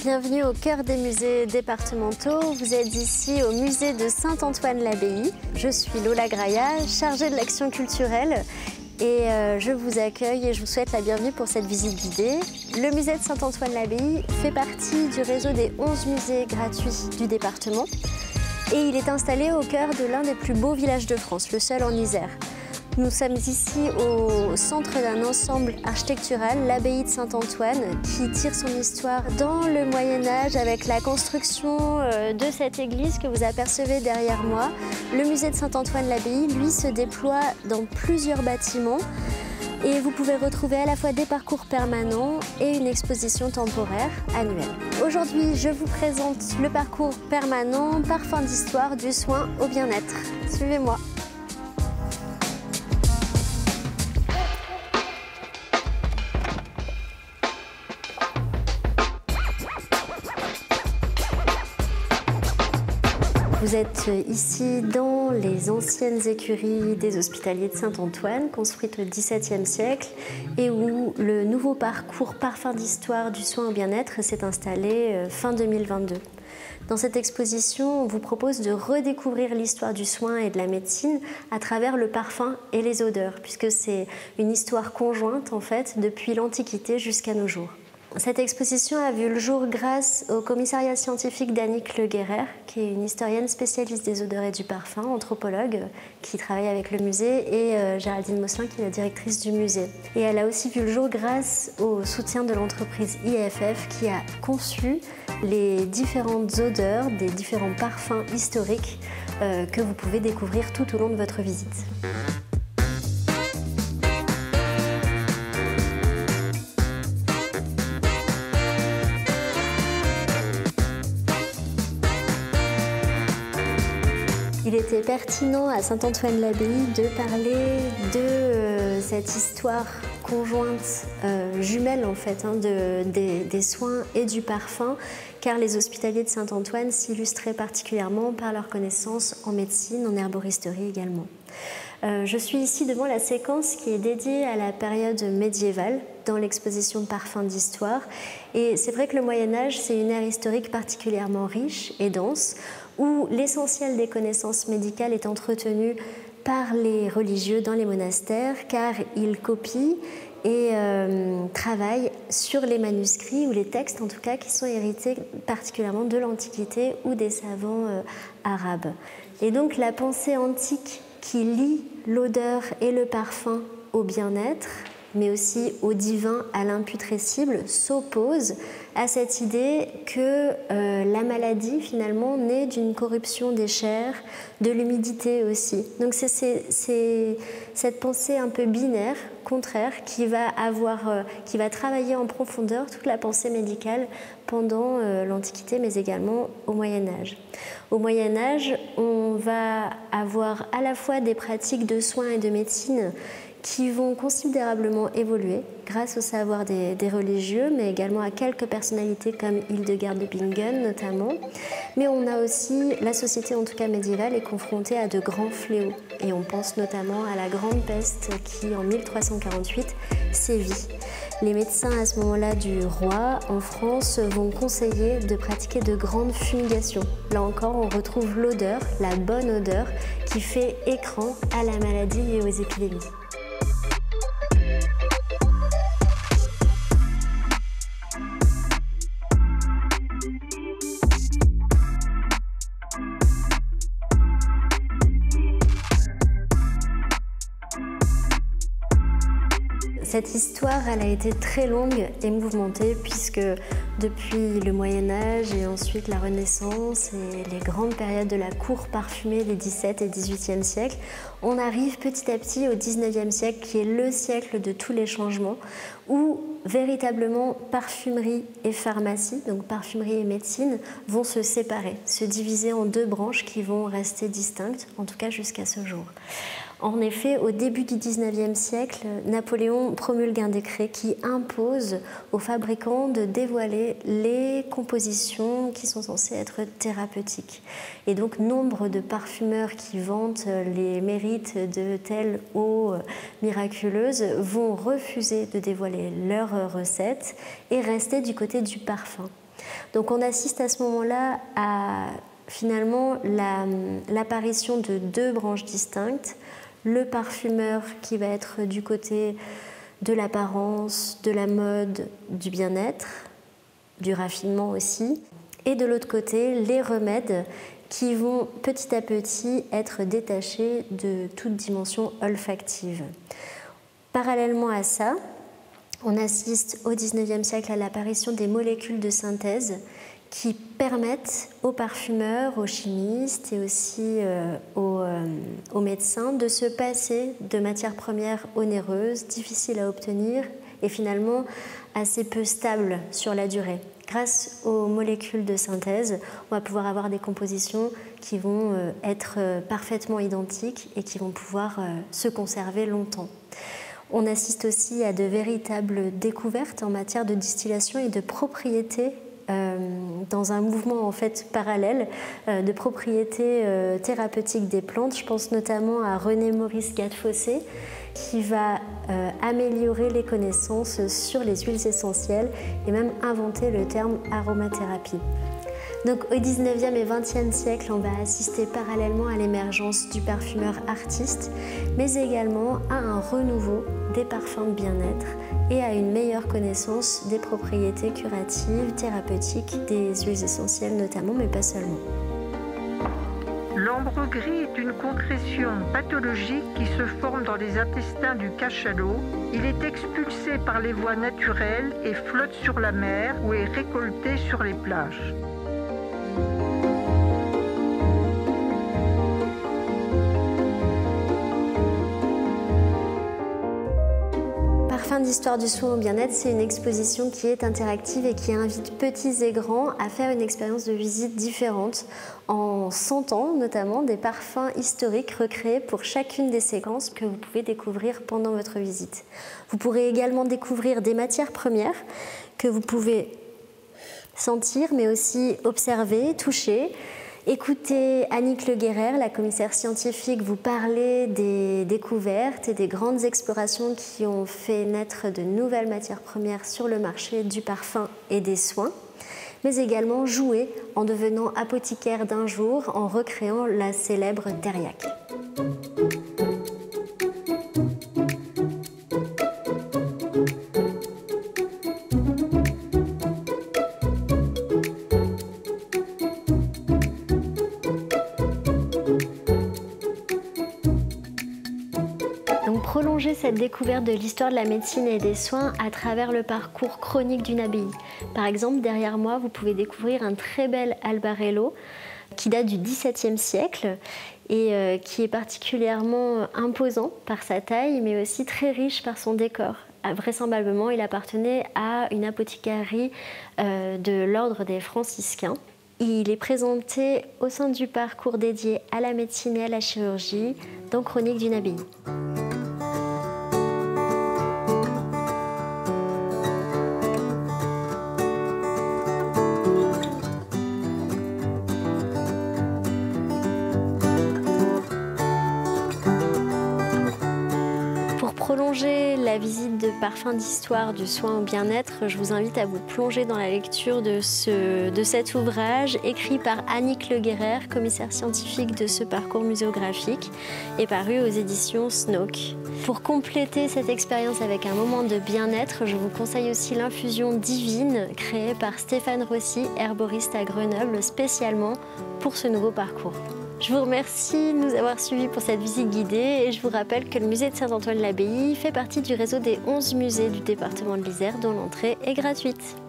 Bienvenue au cœur des musées départementaux. Vous êtes ici au musée de Saint-Antoine-l'Abbaye. Je suis Lola Graya, chargée de l'action culturelle. Et je vous accueille et je vous souhaite la bienvenue pour cette visite guidée. Le musée de Saint-Antoine-l'Abbaye fait partie du réseau des 11 musées gratuits du département. Et il est installé au cœur de l'un des plus beaux villages de France, le seul en Isère. Nous sommes ici au centre d'un ensemble architectural, l'abbaye de Saint-Antoine, qui tire son histoire dans le Moyen-Âge avec la construction de cette église que vous apercevez derrière moi. Le musée de Saint-Antoine-l'Abbaye, lui, se déploie dans plusieurs bâtiments et vous pouvez retrouver à la fois des parcours permanents et une exposition temporaire annuelle. Aujourd'hui, je vous présente le parcours permanent Parfums d'histoire du soin au bien-être. Suivez-moi. Vous êtes ici dans les anciennes écuries des Hospitaliers de Saint-Antoine, construites au XVIIe siècle, et où le nouveau parcours Parfums d'histoire du soin au bien-être s'est installé fin 2022. Dans cette exposition, on vous propose de redécouvrir l'histoire du soin et de la médecine à travers le parfum et les odeurs, puisque c'est une histoire conjointe en fait depuis l'Antiquité jusqu'à nos jours. Cette exposition a vu le jour grâce au commissariat scientifique d'Annick Le Guérer, qui est une historienne spécialiste des odeurs et du parfum, anthropologue, qui travaille avec le musée, et Géraldine Mosselin, qui est la directrice du musée. Et elle a aussi vu le jour grâce au soutien de l'entreprise IFF, qui a conçu les différentes odeurs des différents parfums historiques que vous pouvez découvrir tout au long de votre visite. Il était pertinent à Saint-Antoine-l'Abbaye de parler de cette histoire conjointe, jumelle en fait, des soins et du parfum, car les Hospitaliers de Saint-Antoine s'illustraient particulièrement par leurs connaissances en médecine, en herboristerie également. Je suis ici devant la séquence qui est dédiée à la période médiévale dans l'exposition Parfums d'histoire. Et c'est vrai que le Moyen-Âge, c'est une ère historique particulièrement riche et dense, où l'essentiel des connaissances médicales est entretenu par les religieux dans les monastères, car ils copient et travaillent sur les manuscrits ou les textes en tout cas qui sont hérités particulièrement de l'Antiquité ou des savants arabes. Et donc la pensée antique qui lie l'odeur et le parfum au bien-être, mais aussi au divin, à l'imputrescible, s'oppose à cette idée que la maladie, finalement, naît d'une corruption des chairs, de l'humidité aussi. Donc c'est cette pensée un peu binaire, contraire, qui va travailler en profondeur toute la pensée médicale pendant l'Antiquité, mais également au Moyen-Âge. Au Moyen-Âge, on va avoir à la fois des pratiques de soins et de médecine qui vont considérablement évoluer grâce au savoir des religieux, mais également à quelques personnalités comme Hildegarde de Bingen notamment. Mais on a aussi, la société en tout cas médiévale, est confrontée à de grands fléaux. Et on pense notamment à la Grande Peste qui, en 1348, sévit. Les médecins à ce moment-là du roi en France vont conseiller de pratiquer de grandes fumigations. Là encore, on retrouve l'odeur, la bonne odeur, qui fait écran à la maladie et aux épidémies. Cette histoire, elle a été très longue et mouvementée puisque depuis le Moyen-Âge et ensuite la Renaissance et les grandes périodes de la cour parfumée des XVIIe et XVIIIe siècles, on arrive petit à petit au XIXe siècle qui est le siècle de tous les changements où véritablement parfumerie et pharmacie, donc parfumerie et médecine, vont se séparer, se diviser en deux branches qui vont rester distinctes, en tout cas jusqu'à ce jour. En effet, au début du XIXe siècle, Napoléon promulgue un décret qui impose aux fabricants de dévoiler les compositions qui sont censées être thérapeutiques. Et donc, nombre de parfumeurs qui vantent les mérites de telle eau miraculeuse vont refuser de dévoiler leurs recettes et rester du côté du parfum. Donc on assiste à ce moment-là à finalement l'apparition de deux branches distinctes, le parfumeur qui va être du côté de l'apparence, de la mode, du bien-être, du raffinement aussi, et de l'autre côté les remèdes qui vont petit à petit être détachés de toute dimension olfactive. Parallèlement à ça, on assiste au XIXe siècle à l'apparition des molécules de synthèse qui permettent aux parfumeurs, aux chimistes et aussi aux médecins de se passer de matières premières onéreuses, difficiles à obtenir et finalement assez peu stables sur la durée. Grâce aux molécules de synthèse, on va pouvoir avoir des compositions qui vont être parfaitement identiques et qui vont pouvoir se conserver longtemps. On assiste aussi à de véritables découvertes en matière de distillation et de propriétés dans un mouvement en fait parallèle de propriétés thérapeutiques des plantes. Je pense notamment à René Maurice Gattefossé qui va améliorer les connaissances sur les huiles essentielles et même inventer le terme aromathérapie. Donc au 19e et 20e siècle, on va assister parallèlement à l'émergence du parfumeur artiste, mais également à un renouveau des parfums de bien-être et à une meilleure connaissance des propriétés curatives, thérapeutiques des huiles essentielles notamment, mais pas seulement. L'ambre gris est une concrétion pathologique qui se forme dans les intestins du cachalot. Il est expulsé par les voies naturelles et flotte sur la mer ou est récolté sur les plages. Parfums d'histoire du soin au bien-être, c'est une exposition qui est interactive et qui invite petits et grands à faire une expérience de visite différente en sentant notamment des parfums historiques recréés pour chacune des séquences que vous pouvez découvrir pendant votre visite. Vous pourrez également découvrir des matières premières que vous pouvez sentir mais aussi observer, toucher. Écoutez Annick Le Guérer, la commissaire scientifique, vous parler des découvertes et des grandes explorations qui ont fait naître de nouvelles matières premières sur le marché du parfum et des soins, mais également jouer en devenant apothicaire d'un jour en recréant la célèbre Thériaque. Prolonger cette découverte de l'histoire de la médecine et des soins à travers le parcours chronique d'une abbaye. Par exemple, derrière moi, vous pouvez découvrir un très bel albarello qui date du XVIIe siècle et qui est particulièrement imposant par sa taille, mais aussi très riche par son décor. Vraisemblablement, il appartenait à une apothicarie de l'ordre des franciscains. Il est présenté au sein du parcours dédié à la médecine et à la chirurgie dans Chronique d'une abbaye. Prolonger la visite de parfums d'histoire du soin au bien-être, je vous invite à vous plonger dans la lecture de cet ouvrage écrit par Annick Le Guérer, commissaire scientifique de ce parcours muséographique et paru aux éditions Snook. Pour compléter cette expérience avec un moment de bien-être, je vous conseille aussi l'infusion divine créée par Stéphane Rossi, herboriste à Grenoble, spécialement pour ce nouveau parcours. Je vous remercie de nous avoir suivis pour cette visite guidée et je vous rappelle que le musée de Saint-Antoine-l'Abbaye fait partie du réseau des 11 musées du département de l'Isère dont l'entrée est gratuite.